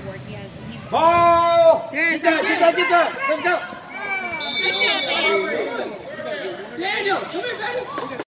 work. He's Ball! There's Get that. Let's go. Good job, baby. Daniel, come here, baby.